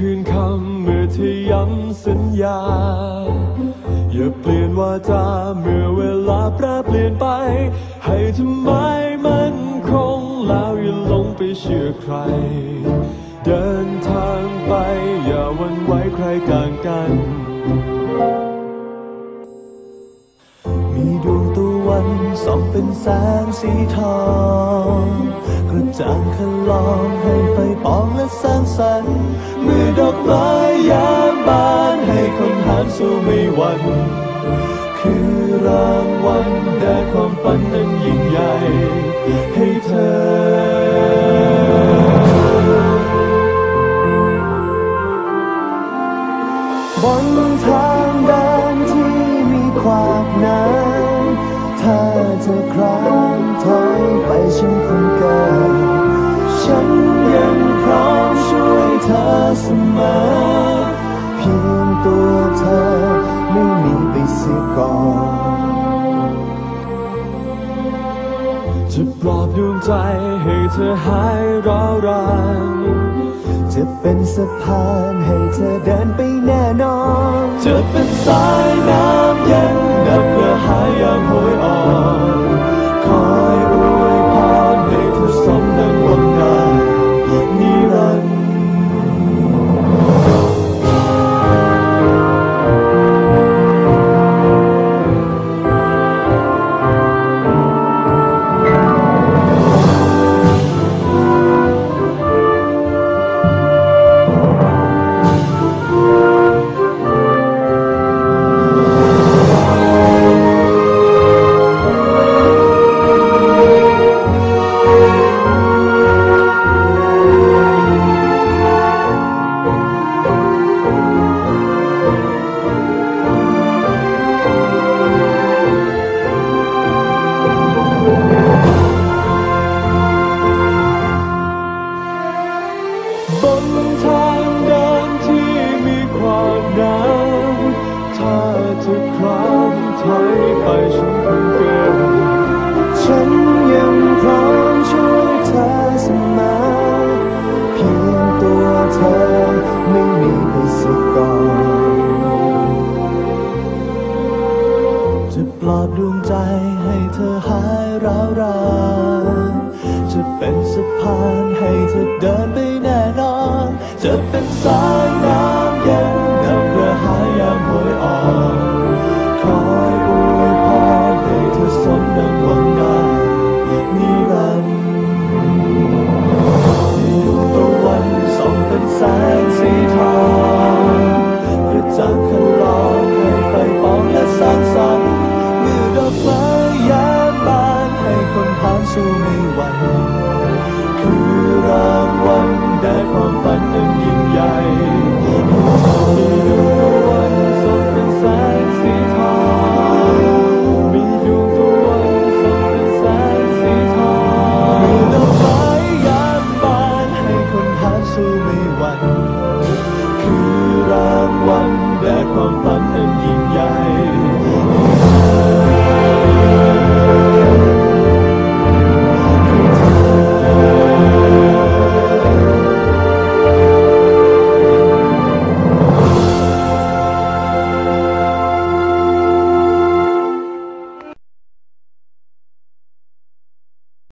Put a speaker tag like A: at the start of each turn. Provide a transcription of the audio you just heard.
A: คืนคำเมื่อเธอย้ำสัญญาอย่าเปลี่ยนวาจาเมื่อเวลาแปรเปลี่ยนไปให้ทำไมมันคงแล้วอย่าหลงไปเชื่อใครเดินทางไปอย่าหวั่นไหวใครกลางกันมีดวงตะวันส่องเป็นแสงสีทองกระจ่างคันลองให้ไฟปองและแสงสรรค์เมื่อดอกไม้ยามบานให้คนหาสู้ไม่หวั่นคือรางวัลแด่ความฝันนั้นยิ่งใหญ่ให้เธอบนทางเดินที่มีขวากน้ำถ้าเธอครางถอยไปฉันคงเกิดฉันยังพร้อมช่วยเธอเสมอเพียงตัวเธอไม่มีไปเสียก่อนจะปลอบดวงใจให้เธอหายร้าวรานจะเป็นสะพานให้เธอเดินไปแน่นอนจะเป็นสายน้ำเย็นดับกระหายยามโหยอ่อนคอยอวยพรให้เธอสมดังหวังได้นิรันดร์บนทางเดินที่มีความหนาวถ้าเธอครางถอยไปฉันคงเกินฉันยังพร้อมช่วยเธอเสมอเพียงตัวเธอไม่มีไปเสียก่อนจะปลอบดวงใจให้เธอหายร้าวรานจะเป็นสะพานให้เธอเดินไปแน่นอนจะเป็นสายน้ำ